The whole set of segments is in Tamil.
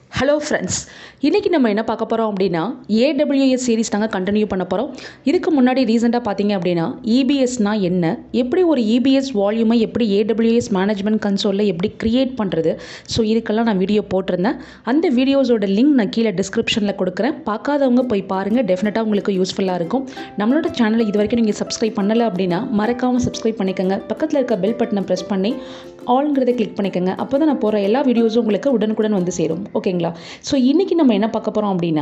ஹலோ ஃப்ரெண்ட்ஸ், இன்றைக்கி நம்ம என்ன பார்க்க போகிறோம் அப்படின்னா AWS சீரிஸ் தாங்க கண்டினியூ பண்ண போகிறோம். இதுக்கு முன்னாடி ரீசெண்டாக பார்த்தீங்க அப்படின்னா EBSனால் என்ன, எப்படி ஒரு EBS வால்யூமை எப்படி AWS மேனேஜ்மெண்ட் கன்சோலில் எப்படி க்ரியேட் பண்ணுறது, ஸோ இதுக்கெல்லாம் நான் வீடியோ போட்டிருந்தேன். அந்த வீடியோஸோட லிங்க் நான் கீழே டிஸ்கிரிப்ஷனில் கொடுக்குறேன். பார்க்காதவங்க போய் பாருங்கள், டெஃபினட்டாக உங்களுக்கு யூஸ்ஃபுல்லாக இருக்கும். நம்மளோட சேனலை இது வரைக்கும் நீங்கள் சப்ஸ்கிரைப் பண்ணலை அப்படின்னா மறக்காமல் சப்ஸ்கிரைப் பண்ணிக்கோங்க. பக்கத்தில் இருக்க பெல் பட்டனை ப்ரெஸ் பண்ணி ஆல்ங்கிறத கிளிக் பண்ணிக்கோங்க. அப்போ தான் நான் போகிற எல்லா வீடியோஸும் உங்களுக்கு உடனுக்குடன் வந்து சேரும். ஓகேங்களா? ஸோ இன்றைக்கி நம்ம என்ன பார்க்க போகிறோம் அப்படின்னா,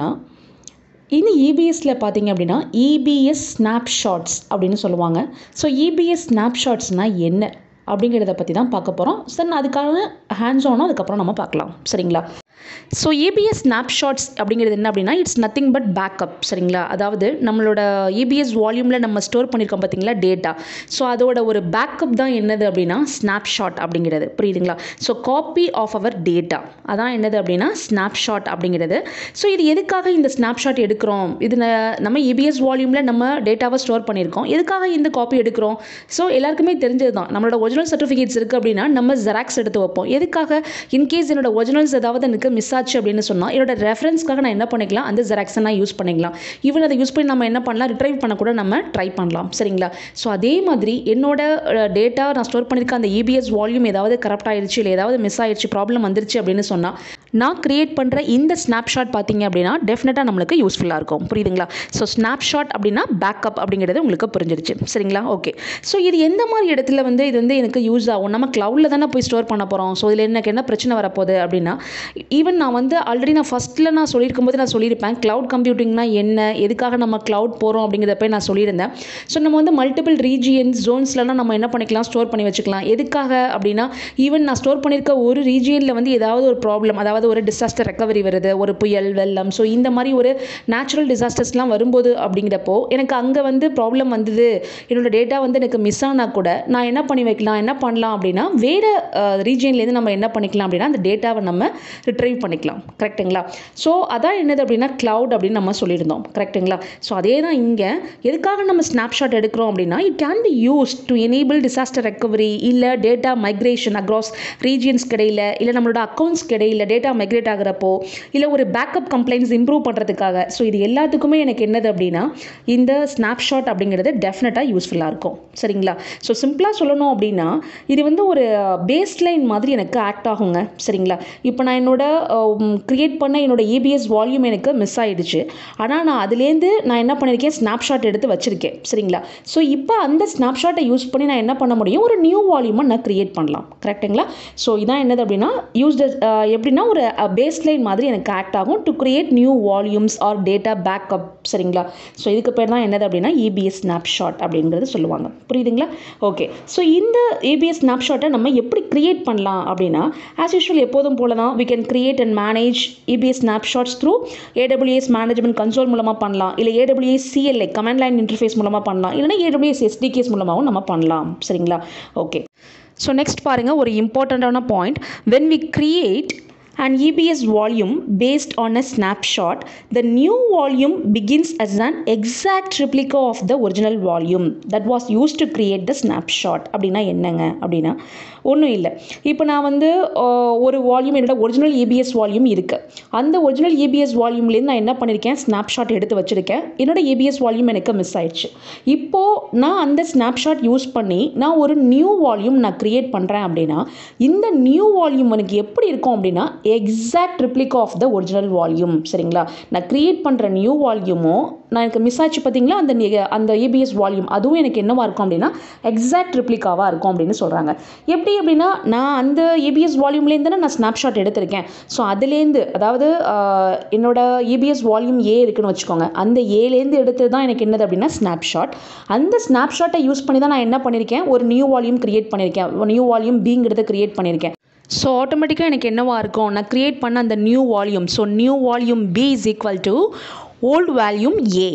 இந்த EBSல பார்த்தீங்க அப்படின்னா EBS Snapshots அப்படின்னு சொல்லுவாங்க. ஸோ EBS Snapshotsனால் என்ன அப்படிங்கிறத பற்றி தான் பார்க்க போகிறோம். சார் அதுக்கான ஹேண்ட்ஸ் ஆனும் அதுக்கப்புறம் நம்ம பார்க்கலாம். சரிங்களா? ஸோ EBS Snapshots அப்படிங்கிறது என்ன அப்படின்னா, இட்ஸ் நத்திங் பட் பேக்கப். சரிங்களா? அதாவது நம்மளோட EBS வால்யூமில் நம்ம ஸ்டோர் பண்ணியிருக்கோம் பார்த்தீங்களா டேட்டா, ஸோ அதோட ஒரு பேக்கப் தான் என்னது அப்படின்னா ஸ்னாப்ஷாட் அப்படிங்கிறது. புரியுதுங்களா? So copy of our data அதான் என்னது அப்படின்னா ஸ்னாப்ஷாட் அப்படிங்கிறது. ஸோ இது எதுக்காக இந்த ஸ்னாப்ஷாட் எடுக்கிறோம், இது நம்ம EBS வால்யூமில் நம்ம டேட்டாவை ஸ்டோர் பண்ணியிருக்கோம், எதுக்காக இந்த காப்பி எடுக்கிறோம்? ஸோ எல்லாருக்குமே தெரிஞ்சது தான், நம்மளோட ஒரிஜினல் சர்டிஃபிகேட்ஸ் இருக்குது அப்படின்னா நம்ம ஜெராக்ஸ் எடுத்து வைப்போம். எதுக்காக? இன்கேஸ் என்னோட ஒரிஜினல்ஸ் ஏதாவது எனக்கு மிஸ் ஆச்சு அப்படின்னு சொன்னால் என்னோட ரெஃபரன்ஸ்க்காக நான் என்ன பண்ணிக்கலாம், அந்த ஜெராக்ஸை நான் யூஸ் பண்ணிக்கலாம். ஈவன் அதை யூஸ் பண்ணி நம்ம என்ன பண்ணலாம், ரிட்ரைவ் பண்ண கூட நம்ம ட்ரை பண்ணலாம். சரிங்களா? ஸோ அதே மாதிரி என்னோட டேட்டா நான் ஸ்டோர் பண்ணியிருக்க அந்த EBS வால்யூம் ஏதாவது கரப்ட் ஆயிடுச்சு, இல்லை ஏதாவது மிஸ் ஆயிடுச்சு, ப்ராப்ளம் வந்துருச்சு அப்படின்னு சொன்னால் நான் கிரியேட் பண்ணுற இந்த ஸ்னாப்ஷாட் பார்த்தீங்க அப்படின்னா டெஃபினட்டாக நம்மளுக்கு யூஸ்ஃபுல்லாக இருக்கும். புரியுதுங்களா? ஸோ ஸ்னாப்ஷாட் அப்படின்னா பேக்கப் அப்படிங்கிறது உங்களுக்கு புரிஞ்சிருச்சு. சரிங்களா? ஓகே. ஸோ இது எந்த மாதிரி இடத்துல இது எனக்கு யூஸ் ஆகும்? நம்ம க்ளவுடில் தானே போய் ஸ்டோர் பண்ண போகிறோம். ஸோ இதில் எனக்கு என்ன பிரச்சனை வரப்போகுது அப்படின்னா, ஈவன் நான் ஆல்ரெடி நான் ஃபஸ்ட்டில் நான் சொல்லியிருக்கும் போது நான் சொல்லியிருப்பேன் க்ளவுட் கம்ப்யூட்டிங்னா என்ன, எதுக்காக நம்ம க்ளவுட் போகிறோம் அப்படிங்கிறத போய் நான் சொல்லியிருந்தேன். ஸோ நம்ம மல்டிபிள் ரீஜியன்ஸ் ஜோன்ஸ்லாம் நம்ம என்ன பண்ணிக்கலாம், ஸ்டோர் பண்ணி வச்சுக்கலாம். எதுக்காக அப்படின்னா, ஈவன் நான் ஸ்டோர் பண்ணியிருக்க ஒரு ரீஜியனில் ஏதாவது ஒரு ப்ராப்ளம், அதாவது ஒரு டிசாஸ்டர் ரெக்கவரி வருது, ஒரு புயல், வெள்ளம், ஸோ இந்த மாதிரி ஒரு நேச்சுரல் டிசாஸ்டர்ஸ்லாம் வரும்போது அப்படிங்கிறப்போ எனக்கு அங்கே ப்ராப்ளம் வந்தது, என்னோட டேட்டா எனக்கு மிஸ் ஆனால் கூட நான் என்ன பண்ணி வைக்கலாம், என்ன பண்ணலாம் அப்படின்னா வேறு ரீஜியன்லேருந்து நம்ம என்ன பண்ணிக்கலாம் அப்படின்னா அந்த டேட்டாவை நம்ம ரிட்ரைவ் பண்ணிக்கலாம். கரெக்டுங்களா? ஸோ அதான் என்னது அப்படின்னா க்ளவுட் அப்படின்னு நம்ம சொல்லியிருந்தோம். கரெக்டுங்களா? ஸோ அதே தான் இங்கே எதுக்காக நம்ம ஸ்னாப்ஷாட் எடுக்கிறோம் அப்படின்னா, it can be use to enable disaster recovery, இல்லை டேட்டா மைக்ரேஷன் அக்ராஸ் ரீஜியன்ஸ்க்கு இடையில், இல்லை நம்மளோட அக்கௌண்ட்ஸ்க்கு இடையில் டேட்டா மைக்ரேட் ஆகிறப்போ, இல்லை ஒரு பேக்கப் கம்ப்ளைண்ட்ஸ் இம்ப்ரூவ் பண்ணுறதுக்காக. ஸோ இது எல்லாத்துக்குமே எனக்கு என்னது அப்படின்னா இந்த ஸ்னாப்ஷாட் அப்படிங்கிறது டெஃபினட்டாக யூஸ்ஃபுல்லாக இருக்கும். சரிங்களா? ஸோ சிம்பிளாக சொல்லணும் அப்படின்னா இது ஒரு பேஸ் லைன் மாதிரி எனக்கு ஆக்ட் ஆகுங்க. சரிங்களா? இப்போ நான் என்னோட கிரியேட் பண்ண என்னோட EBS வால்யூம் எனக்கு மிஸ் ஆகிடுச்சு, ஆனால் நான் அதுலேருந்து நான் என்ன பண்ணியிருக்கேன், ஸ்னாப்ஷாட் எடுத்து வச்சுருக்கேன். சரிங்களா? ஸோ இப்போ அந்த ஸ்னாப்ஷாட்டை யூஸ் பண்ணி நான் என்ன பண்ண முடியும், ஒரு நியூ வால்யூமை நான் கிரியேட் பண்ணலாம். கரெக்டுங்களா? ஸோ இதான் என்னது அப்படின்னா எப்படின்னா ஒரு பேஸ் லைன் மாதிரி எனக்கு ஆக்ட் ஆகும் to create new volumes or data backup. சரிங்களா? ஸோ இதுக்கு பேர் தான் என்னது அப்படின்னா EBS ஸ்னாப்ஷாட் அப்படிங்கிறது சொல்லுவாங்க. புரியுதுங்களா? ஓகே. ஸோ இந்த EBS ஸ்னாப்ஷாட்டை நம்ம எப்படி கிரியேட் பண்ணலாம் அப்படின்னா, ஆஸ் யூஷுவல் எப்போதும் போல தான் we can create and manage EBS snapshots through AWS management console மூலமாக பண்ணலாம், இல்லை AWS CLI command line interface மூலமாக பண்ணலாம், இல்லைனா AWS SDKs மூலமாகவும் நம்ம பண்ணலாம். சரிங்களா? ஓகே. ஸோ நெக்ஸ்ட் பாருங்கள், ஒரு இம்பார்ட்டண்ட்டான point. when we create an EBS volume based on a snapshot, the new volume begins as an exact replica of the original volume that was used to create the snapshot. அப்படின்னா என்னங்க அப்படின்னா, ஒன்றும் இல்லை. இப்போ நான் ஒரு வால்யூம், என்னோட ஒரிஜினல் EBS வால்யூம் இருக்குது. அந்த ஒரிஜினல் EBS வால்யூம்லேருந்து நான் என்ன பண்ணியிருக்கேன், ஸ்னாப்ஷாட் எடுத்து வச்சுருக்கேன். என்னோட EBS வால்யூம் எனக்கு மிஸ் ஆயிடுச்சு. இப்போது நான் அந்த ஸ்னாப்ஷாட் யூஸ் பண்ணி நான் ஒரு நியூ வால்யூம் நான் க்ரியேட் பண்ணுறேன் அப்படின்னா, இந்த நியூ வால்யூம் எனக்கு எப்படி இருக்கும் அப்படின்னா exact replica of the original volume. சரிங்களா? நான் க்ரியேட் பண்ணுற நியூ வால்யூமும் நான் எனக்கு மிஸ் ஆச்சு பார்த்தீங்களா அந்த EBS வால்யூம், அதுவும் எனக்கு என்னவாக இருக்கும் அப்படின்னா எக்ஸாக்ட் ரிப்ளிகாவாக இருக்கும் அப்படின்னு சொல்கிறாங்க. எப்படி அப்படின்னா, நான் அந்த EBS வால்யூம்லேருந்து தானே நான் ஸ்னாப்ஷாட் எடுத்திருக்கேன். ஸோ அதுலேருந்து, அதாவது என்னோட EBS வால்யூம் A இருக்குன்னு வச்சுக்கோங்க, அந்த ஏலேருந்து எடுத்து தான் எனக்கு என்னது அப்படின்னா ஸ்னாப்ஷாட். அந்த ஸ்னாப்ஷாட்டை யூஸ் பண்ணி தான் நான் என்ன பண்ணியிருக்கேன், ஒரு நியூ வால்யூம் க்ரியேட் பண்ணியிருக்கேன், நியூ வால்யூம் Bங்கிறத க்ரியேட் பண்ணியிருக்கேன். ஸோ ஆட்டோமேட்டிக்காக எனக்கு என்னவாக இருக்கும், நான் க்ரியேட் பண்ண அந்த new volume, so new volume B is equal to old volume A.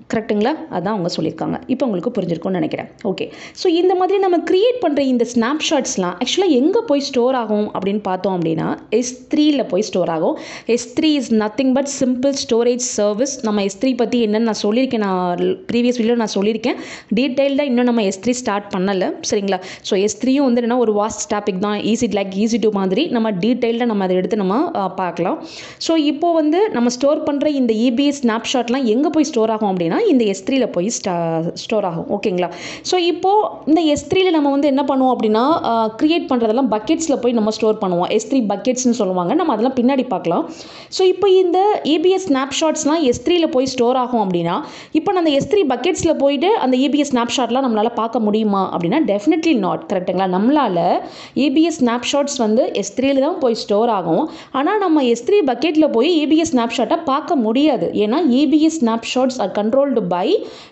கரெக்டுங்களா? அதான் அவங்க சொல்லியிருக்காங்க. இப்போ உங்களுக்கு புரிஞ்சிருக்கும்னு நினைக்கிறேன். ஓகே. ஸோ இந்த மாதிரி நம்ம கிரியேட் பண்ணுற இந்த ஸ்னாப்ஷாட்ஸ்லாம் ஆக்சுவலாக எங்கே போய் ஸ்டோர் ஆகும் அப்படின்னு பார்த்தோம் அப்படின்னா S3யில் போய் ஸ்டோர் ஆகும். S3 is nothing but simple storage service. நம்ம S3 பற்றி என்னென்னு நான் சொல்லியிருக்கேன், நான் ப்ரீவியஸ் வீடியோ நான் சொல்லியிருக்கேன். டீட்டெயில்டாக இன்னும் நம்ம S3 ஸ்டார்ட் பண்ணலை, சரிங்களா? ஸோ S3யும் வந்து என்னென்னா ஒரு வாஸ்ட் டாபிக் தான், ஈஸி டு மாதிரி நம்ம டீட்டெயில்டாக நம்ம அதை எடுத்து நம்ம பார்க்கலாம். ஸோ இப்போது வந்து நம்ம ஸ்டோர் பண்ணுற இந்த EBS ஸ்னாப்ஷாட்லாம் எங்கே போய் ஸ்டோர் ஆகும் அப்படின்னா இந்த S3யில் போய் ஸ்டோர் ஆகும். ஓகேங்களா? ஸோ இப்போது இந்த S3யில் நம்ம வந்து என்ன பண்ணுவோம் அப்படின்னா கிரியேட் பண்ணுறதெல்லாம் பக்கெட்ஸில் போய் நம்ம ஸ்டோர் பண்ணுவோம். S3 பக்கெட்ஸ்னு சொல்லுவாங்க, நம்ம அதெல்லாம் பின்னாடி பார்க்கலாம். ஸோ இப்போ இந்த EBS ஸ்னாப்ஷாட்ஸ்லாம் S3யில் போய் ஸ்டோர் ஆகும் அப்படின்னா இப்போ நான் அந்த S3 பக்கெட்ஸில் போயிட்டு அந்த EBS ஸ்னாப்ஷாட்லாம் நம்மளால் பார்க்க முடியுமா அப்படின்னா டெஃபினெட்லி நாட். கரெக்டுங்களா? நம்மளால் EBS ஸ்னாப்ஷாட்ஸ் வந்து S3யில் தான் போய் ஸ்டோர் ஆகும். ஆனால் நம்ம S3 பக்கெட்டில் போய் EBS ஸ்னாப்ஷாட்டை பார்க்க முடியாது. ஏன்னா EBS snapshots are controlled by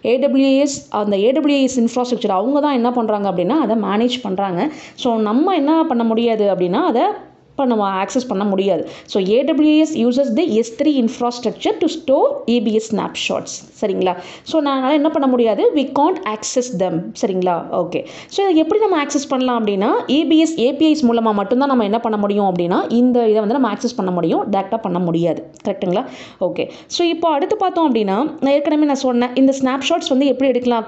AWS. அந்த AWS இன்ஃப்ராஸ்ட்ரக்சர் அவங்க தான் என்ன பண்ணுறாங்க அப்படின்னா அதை மேனேஜ் பண்ணுறாங்க. ஸோ நம்ம என்ன பண்ண முடியாது அப்படின்னா அதை நம்ம ஆக்சஸ் பண்ண முடியாது. So AWS uses the S3 infrastructure to store EBS snapshots. சரிங்களா? ஸோ நான் என்ன பண்ண முடியாது, we can't access them. சரிங்களா? ஓகே. ஸோ இதை எப்படி நம்ம ஆக்சஸ் பண்ணலாம் அப்படின்னா EBS APIs மூலமாக மட்டும்தான் நம்ம என்ன பண்ண முடியும் அப்படின்னா இந்த இதை வந்து நம்ம ஆக்சஸ் பண்ண முடியும், டேரெக்டாக பண்ண முடியாது. கரெக்டுங்களா? ஓகே. ஸோ இப்போ அடுத்து பார்த்தோம் அப்படின்னா நான் ஏற்கனவே நான் சொன்னேன் இந்த ஸ்னாப்ஷாட்ஸ் வந்து எப்படி எடுக்கலாம்,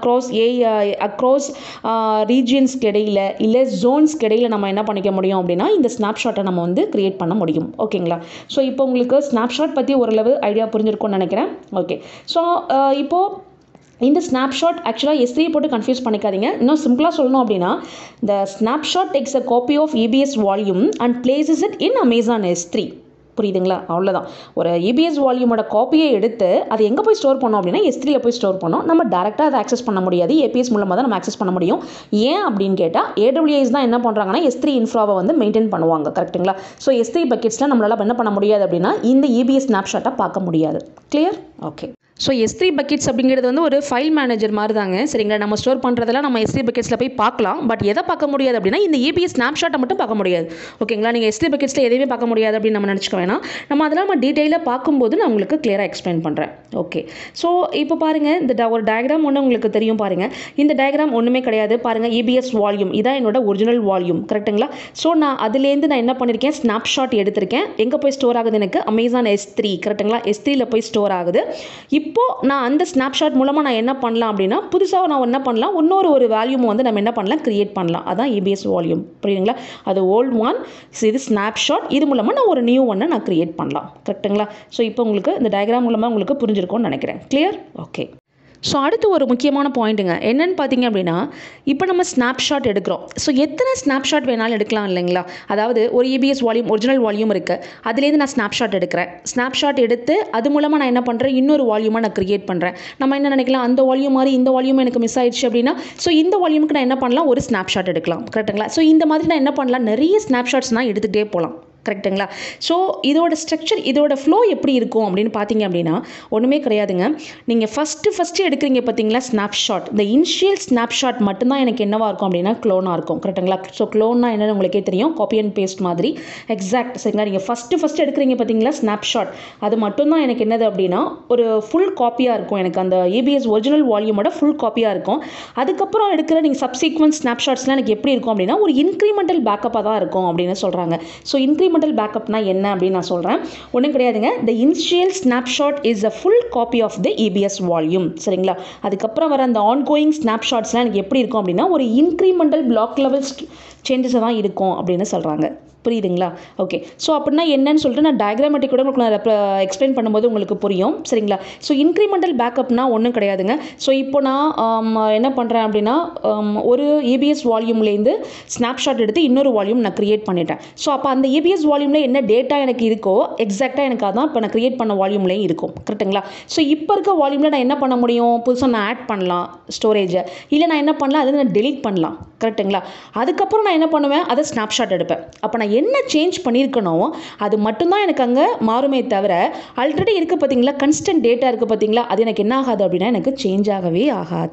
அக்ராஸ் ரீஜியன்ஸ்க்கு இடையில் இல்லை ஜோன்ஸ்க்கு இடையில் நம்ம என்ன பண்ணிக்க முடியும் அப்படின்னா இந்த ஸ்னாப்ஷாட்டை நம்ம வந்து கிரியேட் பண்ண முடியும். ஓகேங்களா? ஸோ இப்போ உங்களுக்கு ஸ்னாப்ஷாட் பற்றி ஓரளவு ஐடியா புரிஞ்சிருக்கும்னு நினைக்கிறேன். ஓகே. ஸோ இப்போது இந்த ஸ்னாப்ஷாட் ஆக்சுவலாக S3 போட்டு கன்ஃபியூஸ் பண்ணிக்காதீங்க. இன்னும் சிம்பிளாக சொல்லணும் அப்படின்னா the snapshot takes a copy of EBS volume and places it in Amazon S3. புரியுதுங்களா? அவ்வளோதான். ஒரு EBS வால்யூமோட காப்பியை எடுத்து அதை எங்கே போய் ஸ்டோர் பண்ணோம் அப்படின்னா S3யில் போய் ஸ்டோர் பண்ணோம். நம்ம டேரெக்டாக அதை ஆக்சஸ் பண்ண முடியாது, APIs மூலமாக தான் நம்ம ஆக்சஸ் பண்ண முடியும். ஏன் அப்படின்னு கேட்டால் AWS தான் என்ன பண்ணுறாங்கன்னா S3 இன்ஃப்ராவை வந்து மெயின்டைன் பண்ணுவாங்க. கரெக்டுங்களா? ஸோ S3 பக்கெட்ஸில் நம்மளால் என்ன பண்ண முடியாது அப்படின்னா இந்த EBS ஸ்னாப்ஷாட்டை பார்க்க முடியாது. Clear? Okay. So S3 buckets அப்படிங்கிறது வந்து ஒரு ஃபைல் மேனேஜர் மாதிரி தாங்க. சரிங்களா? நம்ம ஸ்டோர் பண்ணுறதெல்லாம் நம்ம S3 பக்கெட்ஸில் போய் பார்க்கலாம். பட் எதை பார்க்க முடியாது அப்படின்னா இந்த EBS ஸ்னாப்ஷாட்டை மட்டும் பார்க்க முடியாது. ஓகேங்களா? நீங்கள் S3 பக்கெட்ஸில் எதையுமே பார்க்க முடியாது அப்படின்னு நம்ம நினச்சிக்க வேணாம். நம்ம அதெல்லாம் நம்ம டீட்டெயிலாக பார்க்கும்போது நான் உங்களுக்கு கிளியராக எக்ஸ்பிளைன் பண்ணுறேன். ஓகே. ஸோ இப்போ பாருங்கள், இந்த ஒரு டயக்ராம் ஒன்று உங்களுக்கு தெரியும் பாருங்கள். இந்த டயக்ராம் ஒன்றுமே கிடையாது பாருங்கள். EBS வால்யூம் இதான் என்னோட ஒரிஜினல் வால்யூம். கரெக்டுங்களா? ஸோ நான் அதுலேருந்து நான் என்ன பண்ணியிருக்கேன், ஸ்னாப்ஷாட் எடுத்திருக்கேன். எங்கே போய் ஸ்டோர் ஆகுது எனக்கு Amazon S3. கரெக்டுங்களா? S3யில் போய் ஸ்டோர் ஆகுது. இப்போது நான் அந்த ஸ்னாப்ஷாட் மூலமாக நான் என்ன பண்ணலாம் அப்படின்னா புதுசாக நான் என்ன பண்ணலாம், ஒரு வால்யூம் வந்து நம்ம என்ன பண்ணலாம், கிரியேட் பண்ணலாம். அதான் EBS வால்யூம். புரியுதுங்களா? அது ஓல்ட் ஒன், இது ஸ்னாப்ஷாட். இது மூலமாக நான் ஒரு நியூ ஒன்னை நான் கிரியேட் பண்ணலாம். கரெக்டுங்களா? ஸோ இப்போ உங்களுக்கு இந்த டயக்ராம் மூலமாக உங்களுக்கு புரிஞ்சிருக்கும்னு நினைக்கிறேன். கிளியர்? ஓகே. ஸோ அடுத்து ஒரு முக்கியமான பாயிண்ட்டுங்க என்னென்னு பார்த்தீங்க அப்படின்னா இப்போ நம்ம ஸ்னாப்ஷாட் எடுக்கிறோம். ஸோ எத்தனை ஸ்னாப்ஷாட் வேணாலும் எடுக்கலாம் இல்லைங்களா? அதாவது ஒரு EBS வால்யூம் ஒரிஜினல் வால்யூம் இருக்குது, அதுலேருந்து நான் ஸ்னாப்ஷாட் எடுக்கிறேன். ஸ்னாப்ஷாட் எடுத்து அது மூலமாக நான் என்ன பண்ணுறேன், இன்னொரு வால்யூமாக நான் கிரியேட் பண்ணுறேன். நம்ம என்ன நினைக்கலாம், அந்த வால்யூம் மாதிரி இந்த வால்யூம் எனக்கு மிஸ் ஆயிடுச்சு அப்படின்னா ஸோ இந்த வால்யூமுக்கு நான் என்ன பண்ணலாம், ஒரு ஸ்னாப்ஷாட் எடுக்கலாம். கரெக்டுங்களா? ஸோ இந்த மாதிரி நான் என்ன பண்ணலாம், நிறைய ஸ்னாப்ஷாட்ஸ் நான் எடுத்துகிட்டே போகலாம். கரெக்டுங்களா? ஸோ இதோட ஸ்ட்ரக்சர், இதோட ஃப்ளோ எப்படி இருக்கும் அப்படின்னு பார்த்தீங்க அப்படின்னா ஒன்றுமே கிடையாதுங்க. நீங்கள் ஃபஸ்ட்டு எடுக்கிறீங்க பார்த்தீங்களா ஸ்னாப்ஷாட், இந்த இனிஷியல் ஸ்னாப்ஷாட் மட்டும்தான் எனக்கு என்னவாக இருக்கும் அப்படின்னா க்ளோனாக இருக்கும். கரெக்டுங்களா? ஸோ க்ளோன்னா என்னென்னு உங்களுக்கே தெரியும், காப்பி அண்ட் பேஸ்ட் மாதிரி. எக்ஸாக்ட். சரிங்களா? நீங்கள் ஃபஸ்ட்டு எடுக்கிறீங்க பார்த்தீங்களா ஸ்னாப்ஷாட், அது மட்டும்தான் எனக்கு என்னது அப்படின்னா ஒரு ஃபுல் காப்பியாக இருக்கும். எனக்கு அந்த EBS ஒரிஜினல் வால்யூமோட ஃபுல் காப்பியாக இருக்கும். அதுக்கப்புறம் எடுக்கிற நீங்கள் சப்சீக்வன்ட் ஸ்னாப்ஷாட்ஸ்லாம் எனக்கு எப்படி இருக்கும் அப்படின்னா ஒரு இன்க்ரிமெண்டல் பேக்கப்பாக தான் இருக்கும் அப்படின்னு சொல்கிறாங்க. ஸோ இன்க்ரிமெண்டல் பேக்கப்னா என்ன அப்படின்னு நான் சொல்கிறேன். ஒன்றும் கிடையாதுங்க. The initial snapshot is a full copy of the EBS volume. சரிங்களா? அதுக்கப்புறம் வர அந்த ஆன்கோயிங் ஸ்னாப்ஷாட்ஸ்லாம் எனக்கு எப்படி இருக்கும் அப்படின்னா ஒரு இன்க்ரிமெண்டல் பிளாக் லெவல் சேஞ்சஸ் தான் இருக்கும் அப்படின்னு சொல்கிறாங்க. புரியுதுங்களா? ஓகே. ஸோ அப்படின்னா என்னன்னு சொல்லிட்டு நான் டயக்ராமேட்டிக் கூட உங்களுக்கு நான் எக்ஸ்பிளைன் பண்ணும்போது உங்களுக்கு புரியும். சரிங்களா? ஸோ இன்க்ரிமெண்டல் பேக்கப்னா ஒன்றும் கிடையாதுங்க. ஸோ இப்போ நான் என்ன பண்ணுறேன் அப்படின்னா ஒரு EBS வால்யூம்லேருந்து ஸ்னாப்ஷாட் எடுத்து இன்னொரு வால்யூம் நான் கிரியேட் பண்ணிட்டேன். ஸோ அப்போ அந்த EBS வால்யூமில் என்ன டேட்டா எனக்கு இருக்கோ எக்ஸாக்டாக எனக்கு அதான் இப்போ நான் கிரியேட் பண்ண வால்யூம்லேயும் இருக்கும். கரெக்டுங்களா? ஸோ இப்போ இருக்க வால்யூமில் நான் என்ன பண்ண முடியும், புதுசாக நான் ஆட் பண்ணலாம் ஸ்டோரேஜை, இல்லை நான் என்ன பண்ணலாம், அதை நான் டெலீட் பண்ணலாம். கரெக்டுங்களா? அதுக்கப்புறம் நான் என்ன பண்ணுவேன், அதை ஸ்னாப்ஷாட் எடுப்பேன். அப்போ நான் என்ன சேஞ்ச் பண்ணியிருக்கணும் அது மட்டும்தான் எனக்கு அங்கே மாறுமே தவிர ஆல்ரெடி இருக்குது பார்த்தீங்களா, கன்ஸ்டன்ட் டேட்டா இருக்குது பார்த்தீங்களா, அது எனக்கு என்ன ஆகாது அப்படின்னா எனக்கு சேஞ்ச் ஆகவே ஆகாது.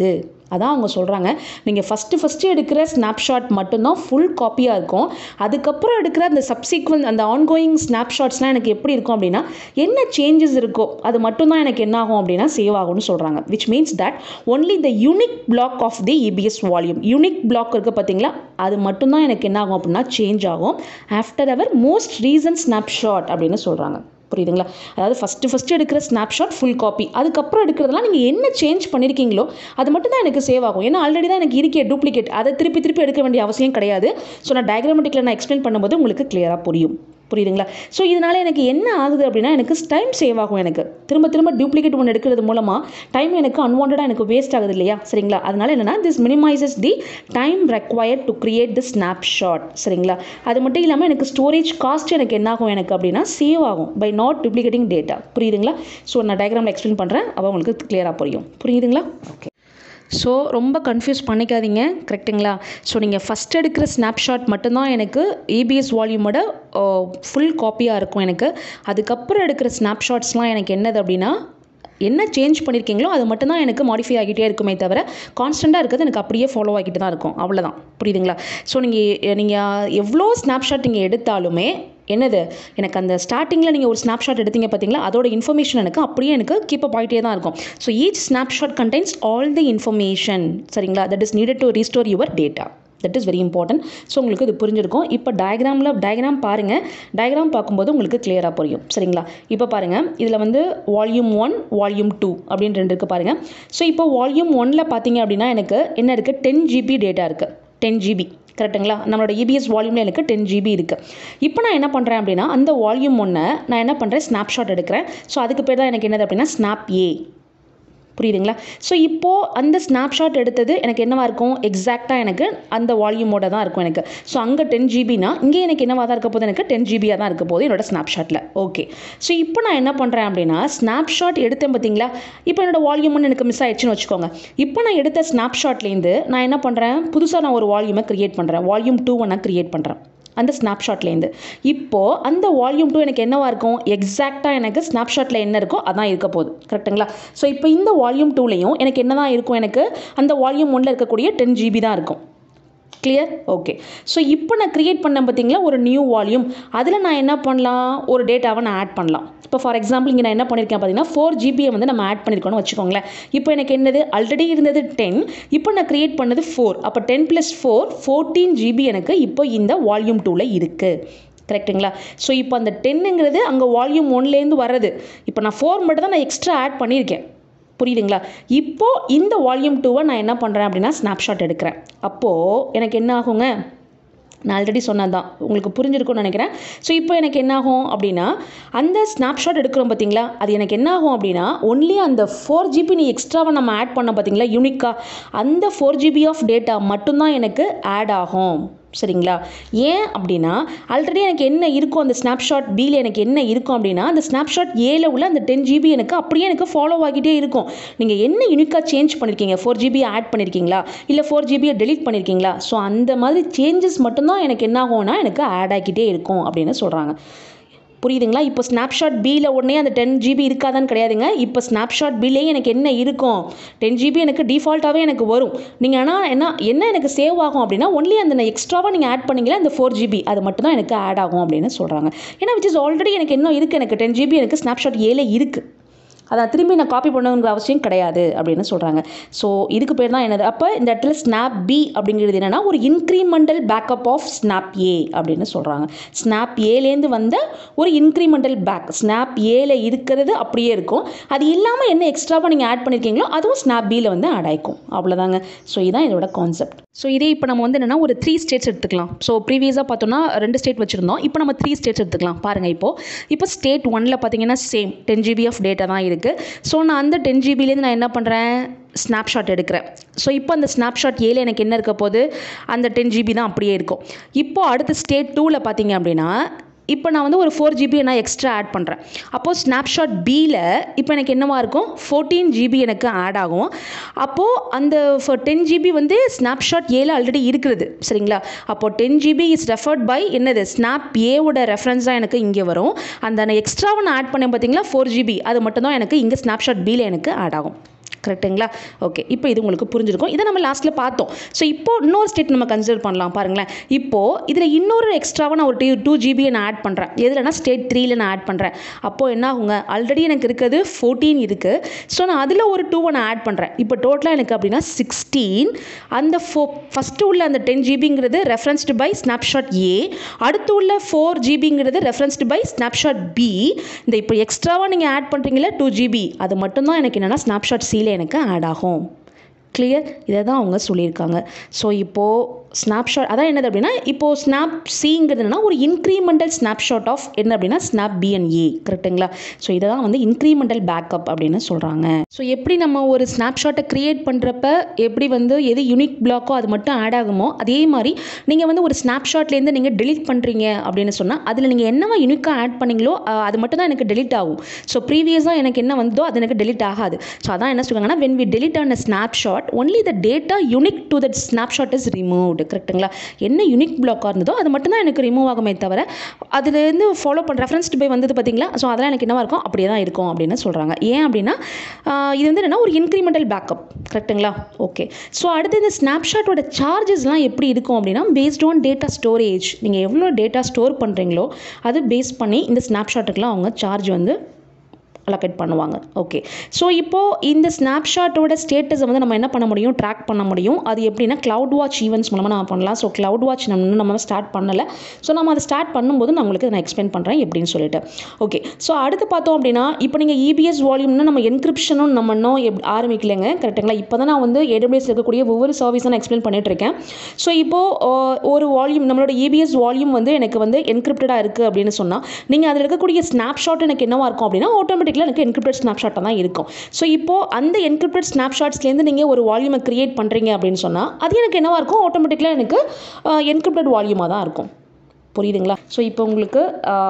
அதான் அவங்க சொல்கிறாங்க, நீங்கள் ஃபஸ்ட்டு எடுக்கிற ஸ்னாப்ஷாட் மட்டும்தான் ஃபுல் காப்பியாக இருக்கும். அதுக்கப்புறம் எடுக்கிற அந்த சப்சீக்வெண்ட் அந்த ஆன்கோயிங் ஸ்னாப்ஷாட்ஸ்லாம் எனக்கு எப்படி இருக்கும் அப்படின்னா, என்ன சேஞ்சஸ் இருக்கோ அது மட்டும்தான் எனக்கு என்ன ஆகும் அப்படின்னா சேவ் ஆகும்னு சொல்கிறாங்க. Which means that only the unique block of the EBS volume, unique block இருக்குது பார்த்தீங்களா, அது மட்டும்தான் எனக்கு என்ன ஆகும் அப்படின்னா சேஞ்ச் ஆகும் after our most recent snapshot அப்படின்னு சொல்கிறாங்க. புரியுதுங்களா? அதாவது ஃபஸ்ட்டு எடுக்கிற ஸ்னாப்ஷாட் ஃபுல் காப்பி, அதுக்கப்புறம் எடுக்கிறதுலாம் நீங்கள் என்ன சேஞ்ச் பண்ணியிருக்கீங்களோ அது மட்டும் தான் எனக்கு சேவ் ஆகும். ஏன்னா ஆல்ரெடி தான் எனக்கு இருக்கே டூப்ளிகேட், அதை திருப்பி எடுக்க வேண்டிய அவசியம் கிடையாது. ஸோ நான் டயக்ராமெட்டிக்கில் நான் எக்ஸ்பிளைன் பண்ணும்போது உங்களுக்கு கிளியராக புரியும். புரியுதுங்களா? ஸோ இதனால் எனக்கு என்ன ஆகுது அப்படின்னா எனக்கு டைம் சேவ் ஆகும். எனக்கு திரும்ப டூப்ளிகேட் ஒன்று எடுக்கிறது மூலமாக டைம் எனக்கு அன்வான்டாக எனக்கு வேஸ்ட் ஆகுது இல்லையா? சரிங்களா? அதனால் என்னென்னா this minimises the time required to create the snapshot. சரிங்களா? அது மட்டும் இல்லாமல் எனக்கு ஸ்டோரேஜ் காஸ்ட் எனக்கு என்ன ஆகும் எனக்கு அப்படின்னா சேவ் ஆகும் பை நாட் டூப்ளிகேட்டிங் டேட்டா. புரியுதுங்களா? ஸோ நான் டயக்ராமில் எக்ஸ்பிளைன் பண்ணுறேன், அப்போ உங்களுக்கு கிளியராக புரியும். புரியுதுங்களா? ஓகே. ஸோ ரொம்ப கன்ஃபியூஸ் பண்ணிக்காதீங்க. கரெக்டுங்களா? ஸோ நீங்கள் ஃபஸ்ட் எடுக்கிற ஸ்னாப்ஷாட் மட்டும்தான் எனக்கு இபிஎஸ் வால்யூமோட ஃபுல் காப்பியாக இருக்கும் எனக்கு. அதுக்கப்புறம் எடுக்கிற ஸ்னாப்ஷாட்ஸ்லாம் எனக்கு என்னது அப்படின்னா என்ன சேஞ்ச் பண்ணியிருக்கீங்களோ அது மட்டும்தான் எனக்கு மாடிஃபை ஆகிட்டே இருக்குமே தவிர கான்ஸ்டண்ட்டாக இருக்கிறது எனக்கு அப்படியே ஃபாலோ ஆகிட்டு தான் இருக்கும். அவ்வளோதான். புரியுதுங்களா? ஸோ நீங்கள் எவ்வளோ ஸ்னாப்ஷாட் நீங்கள் எடுத்தாலுமே என்னது எனக்கு அந்த ஸ்டார்டிங்கில் நீங்கள் ஒரு ஸ்னாப்ஷாட் எடுத்தீங்க பார்த்தீங்களா, அதோட இன்ஃபர்மேஷன் எனக்கு அப்படியே எனக்கு கீப் அப் ஆகிட்டே தான் இருக்கும். So each snapshot contains all the information. சரிங்களா? That is needed to restore your data. That is very important. So உங்களுக்கு இது புரிஞ்சிருக்கும். இப்போ டயக்ராம் பாருங்கள். டயக்ராம் பார்க்கும்போது உங்களுக்கு கிளியராக புரியும். சரிங்களா? இப்போ பாருங்கள், இதில் வந்து வால்யூம் 1 வால்யூம் 2 அப்படின்னு 2 இருக்குது பாருங்கள். ஸோ இப்போ வால்யூம் 1ல் பார்த்தீங்க அப்படின்னா எனக்கு என்ன இருக்குது, 10 GB டேட்டா இருக்குது. 10 GB கரெக்டுங்களா? நம்மளோட இபிஎஸ் வால்யூமில் எனக்கு 10 GB இருக்குது. இப்போ நான் என்ன பண்ணுறேன் அப்படின்னா அந்த வால்யூம் 1 நான் என்ன பண்ணுறேன் ஸ்னாப்ஷாட் எடுக்கிறேன். ஸோ அதுக்கு பேர் தான் எனக்கு என்னது அப்படின்னா ஸ்னாப் ஏ. புரியுதுங்களா? ஸோ இப்போது அந்த ஸ்னாப்ஷாட் எடுத்தது எனக்கு என்னவாக இருக்கும், எக்ஸாக்டாக எனக்கு அந்த வால்யூமோட தான் இருக்கும் எனக்கு. ஸோ அங்கே 10 GBனா இங்கே எனக்கு என்னவாக தான் இருக்க போது, எனக்கு 10 GB தான் இருக்க போது என்னோட ஸ்னாப்ஷாட்டில். ஓகே. ஸோ இப்போ நான் என்ன பண்ணுறேன் அப்படின்னா ஸ்னாப்ஷாட் எடுத்தேன் பார்த்தீங்களா, இப்போ என்னோட வால்யூம் 1 எனக்கு மிஸ் ஆயிடுச்சுன்னு வச்சுக்கோங்க. இப்போ நான் எடுத்த ஸ்னாப்ஷாட்லேருந்து நான் என்ன பண்ணுறேன், புதுசாக நான் ஒரு வால்யூமை க்ரியேட் பண்ணுறேன். வால்யூம் 2 நான் க்ரியேட் பண்ணுறேன் அந்த ஸ்னாப்ஷாட்லேருந்து. இப்போது அந்த வால்யூம் 2 எனக்கு என்னவாக இருக்கும், எக்ஸாக்டாக எனக்கு ஸ்னாப்ஷாட்டில் என்ன இருக்கோ அதான் இருக்க போகுது. கரெக்டுங்களா? ஸோ இப்போ இந்த வால்யூம் 2லையும் எனக்கு என்ன தான் இருக்கும், எனக்கு அந்த வால்யூம் 1ல் இருக்கக்கூடிய 10 GB தான் இருக்கும். கிளியர்? ஓகே. ஸோ இப்போ நான் க்ரியேட் பண்ணேன் பார்த்தீங்களா ஒரு நியூ வால்யூம், அதில் நான் என்ன பண்ணலாம், ஒரு டேட்டாவை நான் ஆட் பண்ணலாம். இப்போ ஃபார் எக்ஸாம்பிள் இங்கே நான் என்ன பண்ணியிருக்கேன் பார்த்தீங்கன்னா 4 GB வந்து நம்ம ஆட் பண்ணியிருக்கோன்னு வச்சுக்கோங்களேன். இப்போ எனக்கு என்னது ஆல்ரெடி இருந்தது 10, இப்போ நான் க்ரியேட் பண்ணது 4. அப்போ 10 + 4 14 GB எனக்கு இப்போ இந்த வால்யூம் 2ல் இருக்குது. கரெக்டுங்களா? ஸோ இப்போ அந்த 10ங்கிறது அங்கே வால்யூம் 1லேருந்து வர்றது. இப்போ நான் 4 மட்டும் தான் நான் எக்ஸ்ட்ரா ஆட் பண்ணியிருக்கேன். புரியுதுங்களா? இப்போது இந்த வால்யூம் 2 நான் என்ன பண்ணுறேன் அப்படின்னா ஸ்னாப்ஷாட் எடுக்கிறேன். அப்போது எனக்கு என்ன ஆகுங்க, நான் ஆல்ரெடி சொன்னது தான் உங்களுக்கு புரிஞ்சிருக்கும்னு நினைக்கிறேன். ஸோ இப்போ எனக்கு என்ன ஆகும் அப்படின்னா அந்த ஸ்னாப்ஷாட் எடுக்கிறோம் பார்த்தீங்களா, அது எனக்கு என்ன ஆகும் அப்படின்னா ஒன்லி அந்த 4 GB நீ எக்ஸ்ட்ராவை நம்ம ஆட் பண்ண பார்த்தீங்களா யூனிக்காக, அந்த 4 GB ஆஃப் டேட்டா மட்டும்தான் எனக்கு ஆட் ஆகும். சரிங்களா? ஏன் அப்படின்னா ஆல்ரெடி எனக்கு என்ன இருக்கும் அந்த ஸ்னாப்ஷாட் பியில் எனக்கு என்ன இருக்கும் அப்படின்னா அந்த ஸ்னாப்ஷாட் ஏல உள்ள அந்த 10 GB எனக்கு அப்படியே எனக்கு ஃபாலோ ஆகிட்டே இருக்கும். நீங்கள் என்ன யூனிக்காக சேஞ்ச் பண்ணியிருக்கீங்க, 4 GB ஆட் பண்ணியிருக்கீங்களா இல்லை 4 GB டெலீட் பண்ணியிருக்கீங்களா, ஸோ அந்த மாதிரி சேஞ்சஸ் மட்டும்தான் எனக்கு என்ன ஆகும்னா எனக்கு ஆட் ஆகிட்டே இருக்கும் அப்படின்னு சொல்கிறாங்க. புரியுதுங்களா? இப்போ ஸ்னாப்ஷாட் பியில் உடனே அந்த 10 GB இருக்காதான்னு கிடையாதுங்க. இப்போ ஸ்னாப்ஷாட் பிலே எனக்கு என்ன இருக்கும், 10 GB எனக்கு டிஃபால்ட்டாகவே எனக்கு வரும். நீங்கள் ஆனால் என்ன எனக்கு சேவ் ஆகும் அப்படின்னா ஒன்லி அந்த எக்ஸ்ட்ராவாக நீங்கள் ஆட் பண்ணிங்களா அந்த 4 GB அது மட்டும் தான் எனக்கு ஆட் ஆகும் அப்படின்னு சொல்கிறாங்க. ஏன்னா விச் இஸ் ஆல்ரெடி எனக்கு என்ன இருக்குது, எனக்கு 10 GB எனக்கு ஸ்னாப்ஷாட் ஏல இருக்குது. அதை திரும்பி நான் காப்பி பண்ணணுங்கிற அவசியம் கிடையாது அப்படின்னு சொல்கிறாங்க. ஸோ இதுக்கு பேர் தான் என்னது, அப்போ இந்த இடத்துல ஸ்னாப் பி அப்படிங்கிறது என்னென்னா ஒரு incremental backup of snap A அப்படின்னு சொல்கிறாங்க. ஸ்னாப் ஏலேருந்து வந்த ஒரு இன்க்ரிமெண்டல் பேக், ஸ்னாப் ஏல இருக்கிறது அப்படியே இருக்கும், அது இல்லாமல் என்ன எக்ஸ்ட்ராவாக நீங்கள் ஆட் பண்ணியிருக்கீங்களோ அதுவும் ஸ்னாப் பியில் வந்து ஆட் ஆகிக்கும். அவ்வளோதாங்க. ஸோ இதுதான் இதோட கான்செப்ட். ஸோ இதே இப்போ நம்ம வந்து என்னென்னா ஒரு 3 ஸ்டேட்ஸ் எடுத்துக்கலாம். ஸோ ப்ரீவியஸாக பார்த்தோன்னா 2 ஸ்டேட் வச்சுருந்தோம், இப்போ நம்ம 3 ஸ்டேட்ஸ் எடுத்துக்கலாம். பாருங்கள், இப்போ ஸ்டேட் 1ல் பார்த்தீங்கன்னா சேம் 10 GB ஆஃப் டேட்டா தான் இருக்குது. ஸோ நான் அந்த 10 GBலேருந்து நான் என்ன பண்ணுறேன், ஸ்னாப்ஷாட் எடுக்கிறேன். ஸோ இப்போ அந்த ஸ்னாப்ஷாட் ஏல எனக்கு என்ன இருக்க போது, அந்த 10 GB தான் அப்படியே இருக்கும். இப்போது அடுத்த ஸ்டேட் 2ல் பார்த்தீங்க அப்படின்னா இப்போ நான் வந்து ஒரு 4 GB நான் எக்ஸ்ட்ரா ஆட் பண்ணுறேன். அப்போது ஸ்னாப்ஷாட் பியில் இப்போ எனக்கு என்னவா இருக்கும், 14 GB எனக்கு ஆட் ஆகும். அப்போது அந்த 10 GB வந்து ஸ்னாப்ஷாட் ஏல ஆல்ரெடி இருக்கிறது. சரிங்களா? அப்போது 10 GB இஸ் ரெஃபர்ட் பை என்னது, ஸ்னாப் ஏவோட ரெஃபரன்ஸாக எனக்கு இங்கே வரும். அந்த எக்ஸ்ட்ராவை நான் ஆட் பண்ணேன் பார்த்தீங்களா 4 GB, அது மட்டும்தான் எனக்கு இங்கே ஸ்னாப்ஷாட் பியில் எனக்கு ஆட் ஆகும். கரெக்டுங்களா? ஓகே, இப்போ இது உங்களுக்கு புரிஞ்சிருக்கும். இதை நம்ம லாஸ்ட்டில் பார்த்தோம். ஸோ இப்போ இன்னொரு ஸ்டேட் நம்ம கன்சிடர் பண்ணலாம் பாருங்களேன். இப்போது இதில் இன்னொரு எக்ஸ்ட்ராவாக நான் ஒரு 2 GB நான் ஆட் பண்ணுறேன். எதுலனா ஸ்டேட் 3ல் நான் ஆட் பண்ணுறேன். அப்போது என்ன ஆகுங்க, ஆல்ரெடி எனக்கு இருக்கிறது 14 இருக்குது. ஸோ நான் அதில் ஒரு 2 நான் ஆட் பண்ணுறேன். இப்போ டோட்டலாக எனக்கு அப்படின்னா 16. அந்த ஃபஸ்ட்டு உள்ள அந்த 10 GBங்கிறது ரெஃபரன்ஸ்டு பை ஸ்னாப்ஷாட் ஏ, அடுத்து உள்ள 4 GBங்கிறது ரெஃபரன்ஸ்டு பை ஸ்னாப்ஷாட் பி. இந்த இப்போ எக்ஸ்ட்ராவாக நீங்கள் ஆட் பண்ணுறீங்களா 2 GB, அது மட்டும்தான் எனக்கு என்னென்னா ஸ்னாப்ஷாட் சியில் எனக்கு ஆட் ஆகும். கிளியர்? இதை தான் அவங்க சொல்லியிருக்காங்க. ஸோ இப்போது ஸ்னாப்ஷாட் அதான் என்னது அப்படின்னா, இப்போது ஸ்னாப் சிங்கிறது என்னன்னா ஒரு இன்க்ரீமெண்டல் ஸ்னாப்ஷாட் ஆஃப் என்ன அப்படின்னா ஸ்னாப் பி அண்ட் ஏ. கரெக்டுங்களா? ஸோ இதை தான் வந்து இன்க்ரீமெண்டல் பேக்கப் அப்படின்னு சொல்கிறாங்க. ஸோ எப்படி நம்ம ஒரு ஸ்னாப்ஷாட்டை க்ரியேட் பண்ணுறப்ப எப்படி வந்து எது யூனிக் பிளாக்கோ அது மட்டும் ஆட் ஆகுமோ, அதே மாதிரி நீங்கள் வந்து ஒரு ஸ்னாப்ஷாட்லேருந்து நீங்கள் டெலிட் பண்ணுறீங்க அப்படின்னு சொன்னால் அதில் நீங்கள் என்னவா யூனிக்காக ஆட் பண்ணீங்களோ அது மட்டும் தான் எனக்கு டெலிட் ஆகும். ஸோ ப்ரீவியஸாக எனக்கு என்ன வந்ததோ அது எனக்கு டெலிட் ஆகாது. ஸோ அதான் என்ன சொல்லுவாங்கன்னா, when we delete on a snapshot only the data unique to that snapshot is removed. கரெக்டுங்களா? என்ன யூனிக் பிளாக்காக இருந்ததோ அது மட்டும் தான் எனக்கு ரிமூவ் ஆகுமே தவிர அதுலேருந்து ஃபாலோ பண்ண ரெஃபரன்ஸ்டு பை வந்தது பார்த்தீங்களா? ஸோ அதெல்லாம் எனக்கு என்னவா இருக்கும், அப்படியே தான் இருக்கும் அப்படின்னு சொல்கிறாங்க. ஏன் அப்படின்னா இது வந்து என்னென்னா ஒரு இன்க்ரிமெண்டல் பேக்கப். கரெக்டுங்களா? ஓகே. ஸோ அடுத்து இந்த ஸ்னாப்ஷாட்டோட சார்ஜஸ்லாம் எப்படி இருக்கும் அப்படின்னா, பேஸ்ட் ஆன் டேட்டா ஸ்டோரேஜ். நீங்கள் எவ்வளோ டேட்டா ஸ்டோர் பண்ணுறீங்களோ அது பேஸ் பண்ணி இந்த ஸ்னாப்ஷாட்டுக்கெலாம் அவங்க சார்ஜ் வந்து அலோகேட் பண்ணுவாங்க. ஓகே. ஸோ இப்போது இந்த ஸ்னாப்ஷாட்டோட ஸ்டேட்டஸை வந்து நம்ம என்ன பண்ண முடியும், ட்ராக் பண்ண முடியும். அது எப்படின்னா கிளவுட் வாட்ச் ஈவெண்ட்ஸ் மூலமாக நம்ம பண்ணலாம். ஸோ கிளவுட் வாட்ச் நம்ம ஸ்டார்ட் பண்ணலை. ஸோ நம்ம அதை ஸ்டார்ட் பண்ணும்போது நான் உங்களுக்கு நான் எக்ஸ்பிளைன் பண்ணுறேன் எப்படின்னு சொல்லிட்டு. ஓகே. ஸோ அடுத்து பார்த்தோம் அப்படின்னா, இப்போ நீங்கள் EBS வால்யூம்னா நம்ம என்கிரிப்ஷனும் நம்ம இன்னும் ஆரம்பிக்கலைங்க. கரெக்டுங்களா? இப்போ தான் நான் வந்து AWS இருக்கக்கூடிய ஒவ்வொரு சர்வீஸும் நான் எக்ஸ்பிளைன் பண்ணிட்டு இருக்கேன். ஸோ இப்போது ஒரு வால்யூம் நம்மளோட EBS வால்யூம் வந்து எனக்கு வந்து என்கிரிப்டடாக இருக்குது அப்படின்னு சொன்னால், நீங்கள் அதில் இருக்கக்கூடிய ஸ்னாப்ஷாட் எனக்கு என்னவா இருக்கும் அப்படின்னா ஆட்டோமேட்டிக்கலாக எனக்கு என்கிரிப்டட் ஸ்னாப்ஷாட்டாக தான் இருக்கும். ஸோ இப்போது அந்த என்கிரிப்டட் ஸ்னாப்ஷாட்ஸ்லேருந்து நீங்கள் ஒரு வால்யூமை கிரியேட் பண்ணுறீங்க அப்படின்னு சொன்னால் அது எனக்கு என்னவா இருக்கும், ஆட்டோமேட்டிக்கலாக எனக்கு என்கிரிப்டட் வால்யூமாக தான் இருக்கும். புரியுதுங்களா? ஸோ இப்போ உங்களுக்கு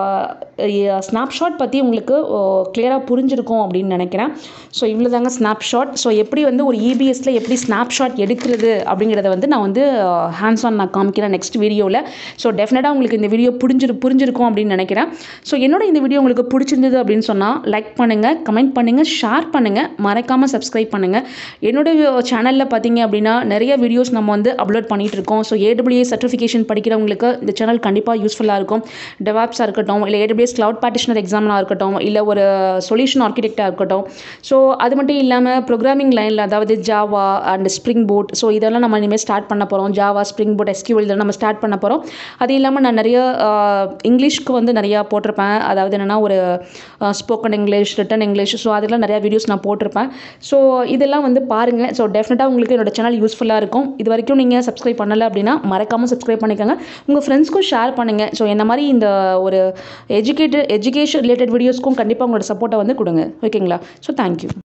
ஸ்னாப்ஷாட் பற்றி உங்களுக்கு கிளியராக புரிஞ்சிருக்கும் அப்படின்னு நினைக்கிறேன். ஸோ இவ்வளோ தாங்க ஸ்னாப்ஷாட். ஸோ எப்படி வந்து ஒரு EBSல எப்படி ஸ்னாப்ஷாட் எடுக்கிறது அப்படிங்கிறத வந்து நான் வந்து ஹேண்ட்ஸ் ஆன் நான் காமிக்கிறேன் நெக்ஸ்ட் வீடியோவில். ஸோ டெஃபினட்டாக உங்களுக்கு இந்த வீடியோ புரிஞ்சிருக்கும் அப்படின்னு நினைக்கிறேன். ஸோ என்னோட இந்த வீடியோ உங்களுக்கு பிடிச்சிருந்தது அப்படின்னு சொன்னால் லைக் பண்ணுங்கள், கமெண்ட் பண்ணுங்கள், ஷேர் பண்ணுங்கள், மறக்காமல் சப்ஸ்கிரைப் பண்ணுங்கள். என்னோடய சேனலில் பார்த்தீங்க அப்படின்னா நிறைய வீடியோஸ் நம்ம வந்து அப்லோட் பண்ணிகிட்டு இருக்கோம். ஸோ AWS சர்டிஃபிகேஷன் படிக்கிறவங்களுக்கு இந்த சேனல் கண்டிப்பாக யூஸ்ஃபுல்லாக இருக்கும். டெவாப்ஸாக இருக்கட்டும், இல்லை AWS கிளவுட் பார்ட்டிஷனர் எக்ஸாம்லாம் இருக்கட்டும், இல்லை ஒரு சொல்யூஷன் ஆர்கிடெக்டாக இருக்கட்டும். ஸோ அது மட்டும் இல்லாமல் ப்ரோக்ராமிங் லைனில் அதாவது Java and Spring Boot, so இதெல்லாம் நம்ம இனிமேல் ஸ்டார்ட் பண்ண போகிறோம். ஜாவா, ஸ்ப்ரிங் போட், SQL இதெல்லாம் நம்ம ஸ்டார்ட் பண்ண போகிறோம். அது இல்லாமல் நான் நிறைய இங்கிலீஷ்க்கு வந்து நிறையா போட்டிருப்பேன். அதாவது என்னென்னா ஒரு spoken English, written English, so அதெல்லாம் நிறையா வீடியோஸ் நான் போட்டிருப்பேன். ஸோ இதெல்லாம் வந்து பாருங்கள். ஸோ டெஃபினட்டாக உங்களுக்கு என்னோட சேனல் யூஸ்ஃபுல்லாக இருக்கும். இது வரைக்கும் நீங்கள் சப்ஸ்கிரைப் பண்ணலை அப்படின்னா மறக்காமல் சப்ஸ்கிரைப் பண்ணிக்கோங்க. உங்கள் ஃப்ரெண்ட்ஸ்க்கும் ஷேர் பண்ணுங்கள். ஸோ என்ன மாதிரி இந்த ஒரு எஜுகேஷன் ரிலேட்டட் வீடியோஸ்க்கும் கண்டிப்பாக உங்களோட சப்போர்ட்டை வந்து கொடுங்க. ஓகேங்களா? So thank you.